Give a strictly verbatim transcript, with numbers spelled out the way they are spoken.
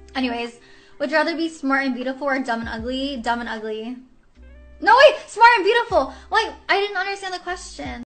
Anyways, would you rather be smart and beautiful or dumb and ugly? Dumb and ugly. No, wait! Smart and beautiful! Wait, I didn't understand the question.